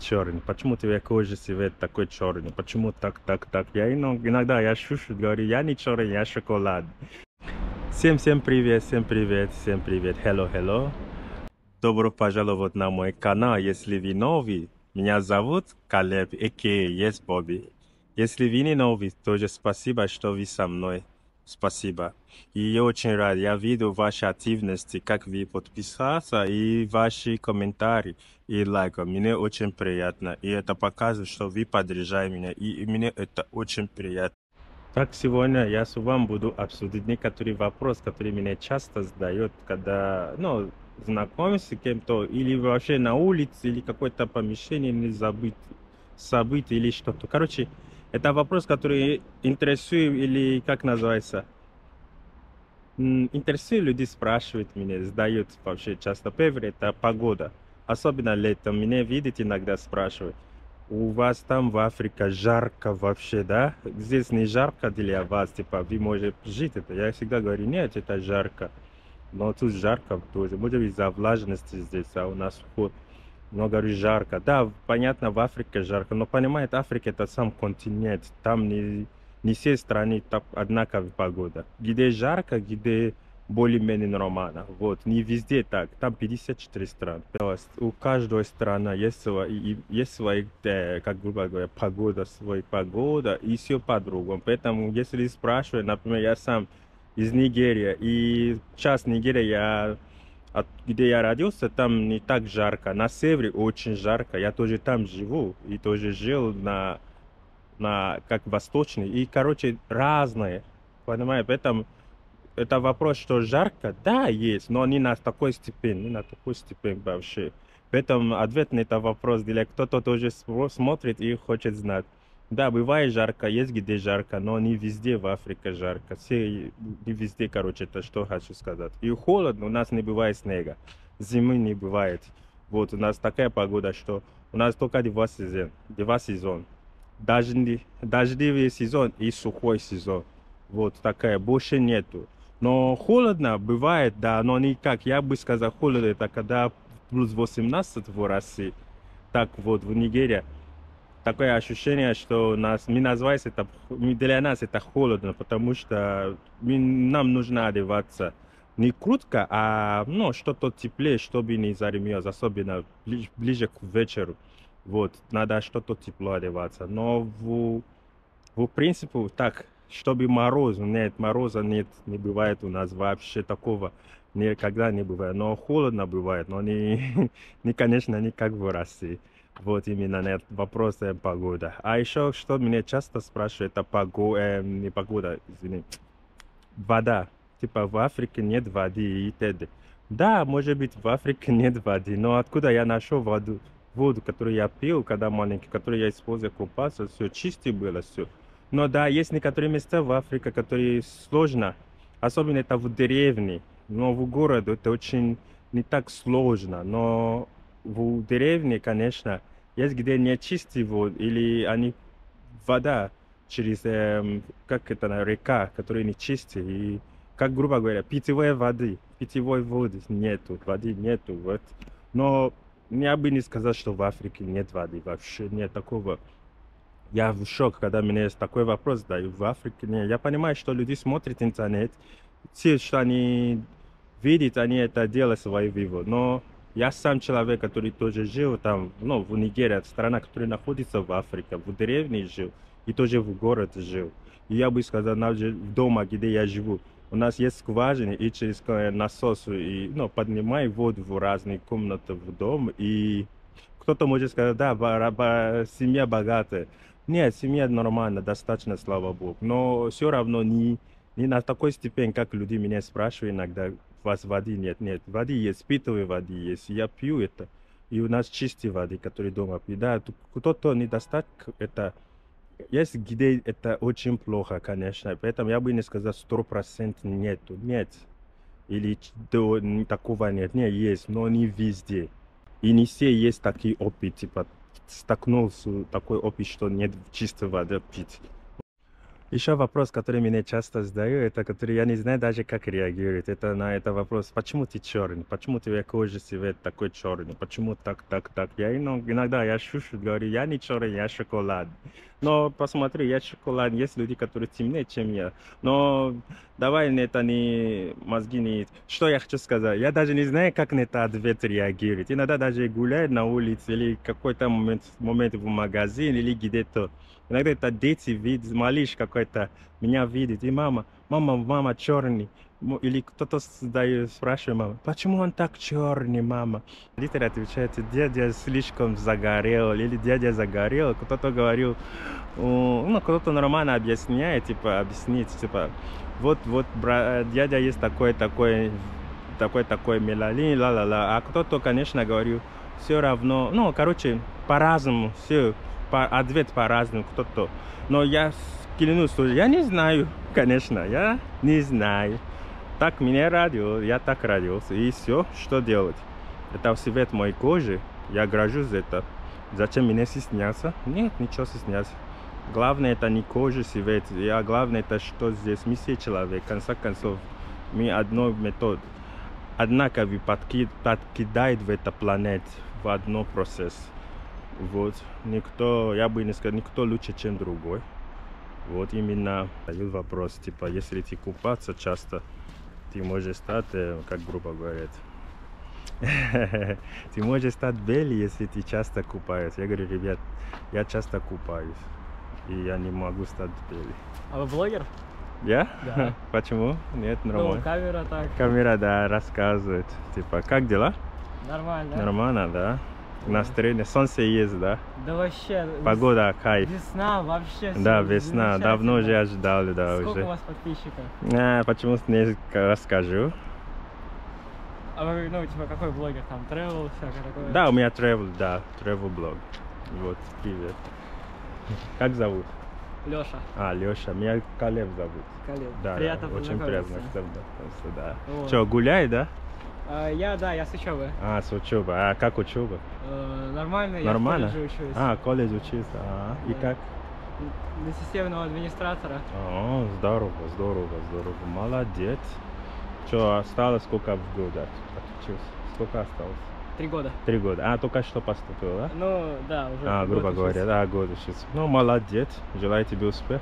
черный? Почему твоя кожа цвет такой черный? Почему так? Я иногда я шучу, говорю, я не черный, я шоколад. Всем привет, всем привет. Hello. Добро пожаловать на мой канал, если вы новый. Меня зовут Калеб, а.к.а. Yes Bobby. Если вы не новый, тоже спасибо, что вы со мной. Спасибо. И я очень рад, я видел ваши активности, как вы подписаться и ваши комментарии и лайки. Мне очень приятно. И это показывает, что вы поддерживаете меня. И мне это очень приятно. Так, сегодня я с вами буду обсудить некоторые вопросы, которые меня часто задают, когда, знакомишься с кем-то, или вообще на улице, или какое-то помещение, не забыть событие или что-то. Короче, это вопрос, который интересует, или как называется, интересует людей, спрашивают меня, задают вообще часто. Первое, это погода. Особенно летом. Меня видят иногда спрашивают. У вас там в Африке жарко вообще, да? Здесь не жарко для вас, типа, вы можете жить это. Я всегда говорю, нет, это жарко. Но тут жарко тоже. Может быть, из-за влажности здесь, а у нас вход. Но говорю, жарко. Да, понятно, в Африке жарко. Но понимает, Африка это сам континент. Там не все страны так одинаковая погода. Где жарко, где более-менее нормально. Вот, не везде так. Там 54 страны. У каждой страны есть свои, как грубо говоря, погода, своя погода, и все по-другому. Поэтому, если спрашивать, например, я сам из Нигерии, и сейчас Нигерия, где я родился, там не так жарко. На севере очень жарко. Я тоже там живу, и тоже жил как восточный. И, короче, разные. Понимаете, поэтому это вопрос, что жарко, да, есть, но не на такой степени, не на такой степени вообще. Поэтому ответ на этот вопрос, для кто-то тоже смотрит и хочет знать. Да, бывает жарко, есть где жарко, но не везде в Африке жарко. Все, не везде, короче, это что хочу сказать. И холодно, у нас не бывает снега, зимы не бывает. Вот, у нас такая погода, что у нас только два сезона. Дождливый сезон и сухой сезон. Вот такая, больше нету. Но холодно бывает, да, но не как, я бы сказал, холодно, это когда плюс 18 в России. Так вот, в Нигерии такое ощущение, что для нас это холодно, потому что нам нужно одеваться не крутко, а что-то теплее, чтобы не замерз, особенно ближе к вечеру. Вот, надо что-то тепло одеваться. Но в принципе так, чтобы мороза нет, не бывает у нас вообще такого. Никогда не бывает. Но холодно бывает, но конечно, не как в России. Вот именно на этот вопрос погода. А еще, что меня часто спрашивают, это не погода, извини, вода. Типа в Африке нет воды и т.д. Да, может быть, в Африке нет воды, но откуда я нашел воду, которую я пил, когда маленький, которую я использовал купаться, все чисто было, все. Но да, есть некоторые места в Африке, которые сложно, особенно это в деревне, но в городе это очень не так сложно, но в деревне, конечно, есть где не чистый воду, или вода через, как это, река, которая не чистая, и, как грубо говоря, питьевой воды нету, воды нету, вот. Но я бы не сказал, что в Африке нет воды, вообще нет такого. Я в шоке, когда мне есть такой вопрос задают. В Африке нет. Я понимаю, что люди смотрят интернет, все, что они видят, они это делают свои выводы. Но я сам человек, который тоже жил там, в Нигерии, страна, которая находится в Африке, в деревне жил, и тоже в городе жил. И я бы сказал, дома, где я живу, у нас есть скважины, и через насос, и, поднимай воду в разные комнаты в дом, и кто-то может сказать, да, семья богатая. Нет, семья нормально, достаточно, слава богу. Но все равно не на такой степени, как люди меня спрашивают иногда, у вас воды нет. Нет, воды есть, питьевой воды есть. Я пью это. И у нас чистая воды, которые дома пьют. Да, кто-то недостаток, это есть где это очень плохо, конечно. Поэтому я бы не сказал 100% нету. Нет. Или такого нет. Нет, есть, но не везде. И не все есть такие опыт, типа, столкнулся такой опыт, что нет чистой воды пить. Еще вопрос, который меня часто задают, это который я не знаю даже как реагировать. Это на это вопрос, почему ты черный, почему твоя кожа цвет такой черный, почему так. Иногда я шучу, говорю, я не черный, я шоколад. Но посмотри, я шоколад, есть люди, которые темнее, чем я. Но давай на это не мозги не... Что я хочу сказать? Я даже не знаю, как на это ответ реагировать. Иногда даже гуляю на улице или какой-то момент в магазине или где-то. Иногда это дети видят, малыш какой-то меня видит, и мама черный. Или кто-то спрашивает мама, почему он так черный, мама? Родители отвечают, дядя слишком загорел, или дядя загорел. Кто-то говорил, ну, кто-то нормально объясняет, типа, объяснить, типа, вот, дядя есть такой меланин, ла-ла-ла. А кто-то, конечно, говорил, все равно, ну, короче, по-разному, все. Ответ по-разному кто-то. Но я клянусь, что я не знаю, конечно, я не знаю. Так меня родил, я так родился. И все, что делать? Это цвет моей кожи, я горжусь за это. Зачем мне стесняться? Нет, ничего стесняться. Главное это не кожа цвет, а главное это что здесь мы все человек. В конце концов, мы одной метод. Однако вы подкидает в эту планету в одно процесс. Вот, никто, я бы не сказал, никто лучше, чем другой. Вот именно дают вопрос, типа, если ты купаться часто, ты можешь стать, как грубо говорят, ты можешь стать белый, если ты часто купаешься. Я говорю, ребят, я часто купаюсь, и я не могу стать белый. А вы блогер? Я? Да. Почему? Нет, нормально. Ну, камера так. Камера, да, рассказывает. Типа, как дела? Нормально. Нормально, да. Настроение, солнце есть, да? Да вообще. Погода, кайф. Весна вообще. Да, весна, давно же ожидали, да, Сколько уже. у вас подписчиков? Почему не расскажу? А вы, ну, типа, какой блогер там? Travel, всякое такое? Да, у меня travel, да, travel блог. Вот, привет. Как зовут? Леша. Леша, меня Калеб зовут. Калеб. Да, Приятно да, очень приятно, познакомиться. да. Вот. Что, гуляй, да? Я с учебы. С учебы. А как учеба? Нормально, Нормально? я в колледже учусь. Колледж учился. И Да. как? На системного администратора. Здорово. Молодец. Что, осталось сколько в года отучился? Сколько осталось? 3 года. 3 года. Только что поступил, да? Ну, да, уже. Грубо год говоря, учусь. да, год учился. Ну, молодец. Желаю тебе успеха.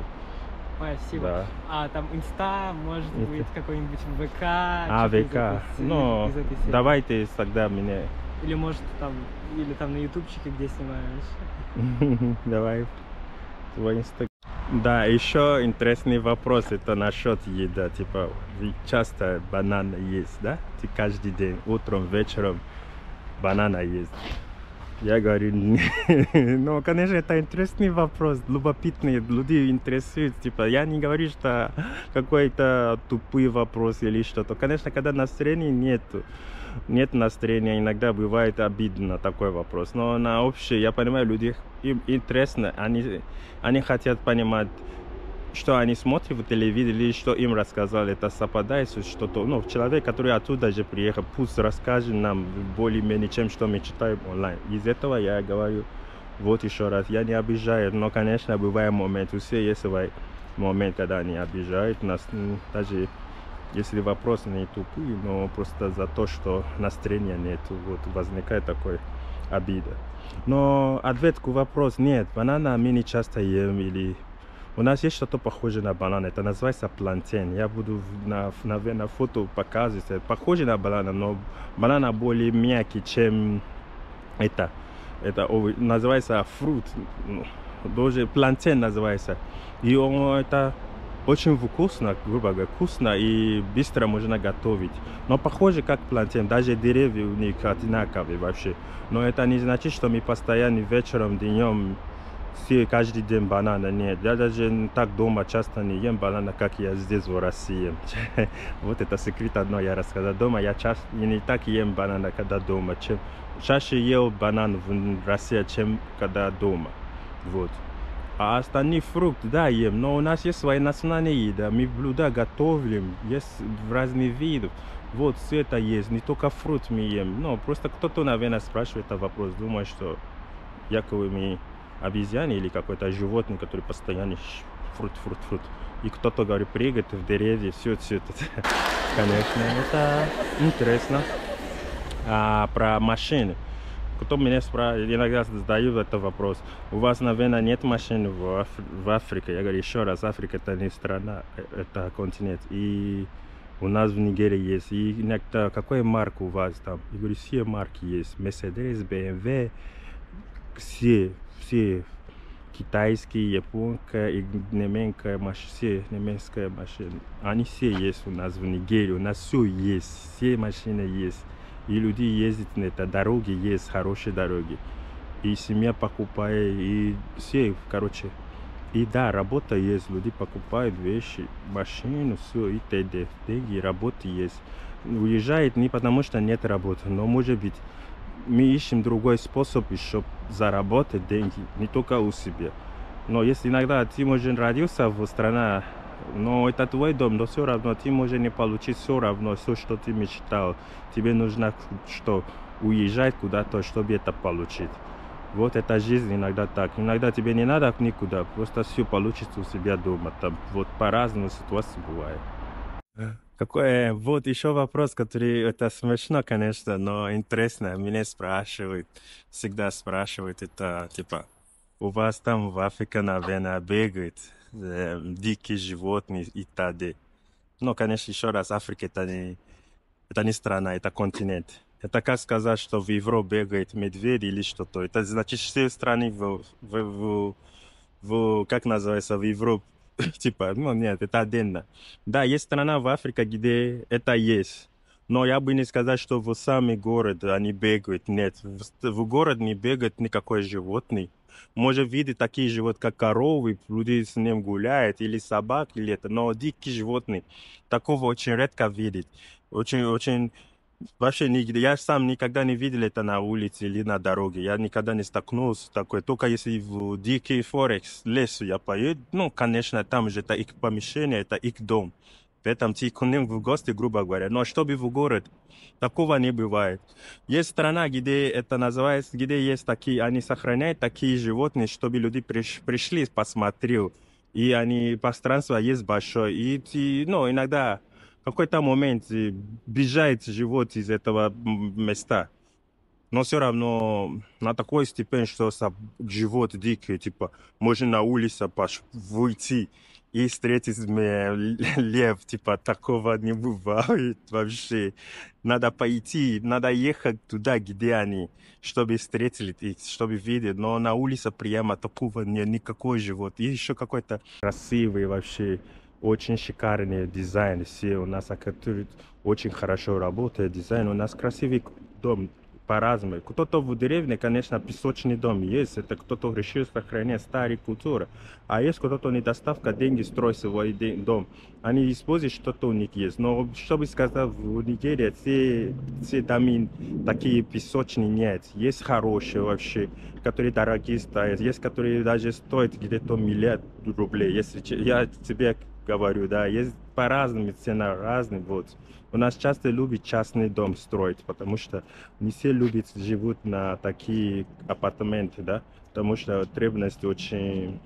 Спасибо. Да. Там инста, может быть, какой-нибудь ВК. ВК. Ну, давай ты тогда меня... Или может там на ютубчике, где снимаешь. Давай. Твой инстаграм. Да, еще интересный вопрос, это насчет еды. Типа, вы часто бананы есть, да? Ты каждый день, утром, вечером банана есть. Я говорю, ну, конечно, это интересный вопрос, любопытный, люди интересуют. Типа, я не говорю, что какой-то тупой вопрос или что-то. Конечно, когда настроения нет настроения, иногда бывает обидно такой вопрос. Но на общее, я понимаю, люди, им интересно, они хотят понимать, что они смотрят в телевизоре, или что им рассказали, это совпадает что-то. Ну, человек, который оттуда же приехал, пусть расскажет нам более-менее, чем что мы читаем онлайн. Из этого я говорю, вот еще раз, я не обижаю, но, конечно, бывает момент, у всех есть момент, когда они обижают нас, даже если вопрос не тупый, но просто за то, что настроения нет, вот возникает такой обида. Но ответ к вопросу нет, банана мы не часто ем, или у нас есть что-то похоже на банан, это называется плантен. Я буду на фото показывать, это похоже на банан, но банан более мягкий, чем это называется фрукт, даже плантен называется. И это очень вкусно, грубо говоря, вкусно и быстро можно готовить. Но похоже как плантен, даже деревья у них одинаковые вообще. Но это не значит, что мы постоянно вечером, днем, каждый день банана. Нет, я даже так дома часто не ем банана, как я здесь в России. Вот это секрет одно я рассказал. Дома я не так ем банана, когда дома. Чаще ел банан в России, чем когда дома. Вот. А остальные фрукты, да, ем, но у нас есть свои национальные еда, мы блюда готовим, есть разные виды. Вот, все это есть, не только фрукт мы ем. Но просто кто-то, наверное, спрашивает этот вопрос, думает, что якобы мы обезьяны или какой-то животное, который постоянно фрут. И кто-то, говорит, прыгает в деревья, все это. Конечно, это интересно. А про машины. Кто меня спрашивает, иногда задают этот вопрос. У вас, наверное, нет машин в Африке. Я говорю, еще раз, Африка это не страна, это континент. И у нас в Нигерии есть. И иногда, какой марка у вас там? Я говорю, все марки есть. Mercedes, BMW, все китайские, японская и немецкая машина. Они все есть у нас в Нигерии. У нас все есть, все машины есть. И люди ездят на это, дороги есть, хорошие дороги. И семья покупает, и все, короче. И да, работа есть, люди покупают вещи, машину, все, и т.д. Деньги, работа есть. Уезжает не потому, что нет работы, но может быть мы ищем другой способ еще заработать деньги, не только у себя. Но если иногда ты, может, родился в стране, но это твой дом, но все равно ты можешь не получить все равно, все, что ты мечтал. Тебе нужно что, уезжать куда-то, чтобы это получить. Вот это жизнь иногда так. Иногда тебе не надо никуда, просто все получится у себя дома. Там вот по-разному ситуации бывает. Какой, вот еще вопрос, который, это смешно, конечно, но интересно. Меня спрашивают, всегда спрашивают, это типа, у вас там в Африке, наверное, бегают дикие животные и т.д. Ну, конечно, еще раз, Африка это не страна, это континент. Это как сказать, что в Европе бегает медведь или что-то. Это значит, все страны как называется, в Европе. Типа, ну нет, это отдельно. Да, есть страна в Африке, где это есть. Но я бы не сказал, что в самый город они бегают. Нет, в город не бегает никакой животный. Может видеть такие животные, как коровы, люди с ним гуляют, или собак, или это. Но дикие животные, такого очень редко видеть. Очень вообще нигде. Я сам никогда не видел это на улице или на дороге. Я никогда не столкнулся с такой. Только если в дикий форекс, лес я поеду, ну, конечно, там же это их помещение, это их дом. Поэтому ты к ним в гости, грубо говоря. Но чтобы в город, такого не бывает. Есть страна, где это называется, где есть такие, они сохраняют такие животные, чтобы люди пришли, посмотрел. И они, пространство есть большое. И ты, ну, иногда в какой-то момент бежает живот из этого места. Но все равно на такой степени, что живот дикий, типа, можно на улице выйти и встретить лев, типа, такого не бывает вообще. Надо пойти, надо ехать туда, где они, чтобы встретить их, чтобы видеть. Но на улице прямо такого нет, никакой живот. И еще какой-то красивый вообще, очень шикарный дизайн. Все у нас, который очень хорошо работает, дизайн. У нас красивый дом по-разному. Кто-то в деревне, конечно, песочный дом есть. Это кто-то решил сохранять старую культуру. А есть кто-то недоставка деньги строить свой дом. Они используют, что-то у них есть. Но, чтобы сказать, в Нигерии все дома такие песочные нет. Есть хорошие вообще, которые дорогие стоят. Есть, которые даже стоят где-то миллиард рублей. Если я тебе говорю, да, есть по-разному цена, разные, вот. У нас часто любят частный дом строить, потому что не все любят, живут на такие апартаменты, да, потому что требования очень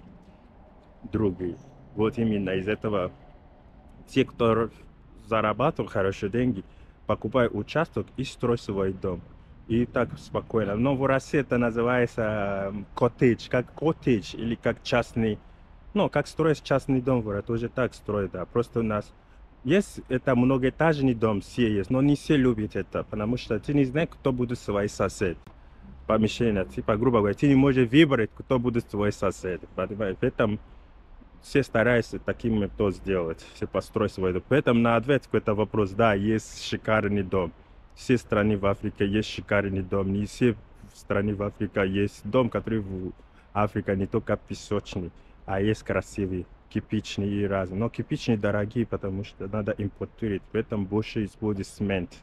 другие. Вот именно из этого те, кто зарабатывает хорошие деньги, покупают участок и строят свой дом. И так спокойно. Но в России это называется коттедж, как коттедж или как частный, ну, как строить частный дом, тоже так строят, да. Просто у нас есть это многоэтажный дом, все есть, но не все любят это, потому что ты не знаешь, кто будет свой сосед. Помещение, типа, грубо говоря, ты не можешь выбрать, кто будет твой сосед. Понимаешь? Поэтому все стараются таким методом сделать, все построить свой дом. Поэтому на ответ к этому вопрос, да, есть шикарный дом. Все страны в Африке есть шикарный дом. Не все страны в Африке есть дом, который в Африке не только песочный, а есть красивый, кирпичный и разный. Но кирпичные дорогие, потому что надо импортировать, поэтому больше используют цемент.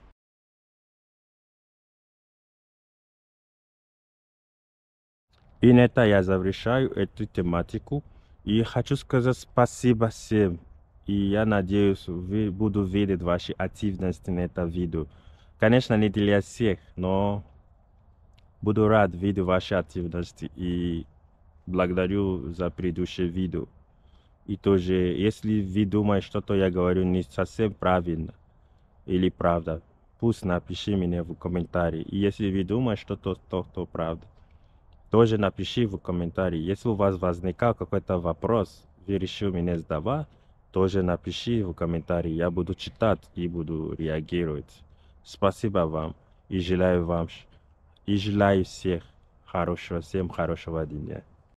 И на это я завершаю эту тематику. И хочу сказать спасибо всем. И я надеюсь, буду видеть ваши активности на это видео. Конечно, не для всех, но буду рад видеть ваши активности. И благодарю за предыдущее видео. И тоже, если вы думаете, что-то я говорю не совсем правильно или правда, пусть напиши мне в комментарии. И если вы думаете, что-то правда, тоже напиши в комментарии. Если у вас возникал какой-то вопрос, вы решили меня задавать, тоже напиши в комментарии. Я буду читать и буду реагировать. Спасибо вам и желаю всех всем хорошего дня.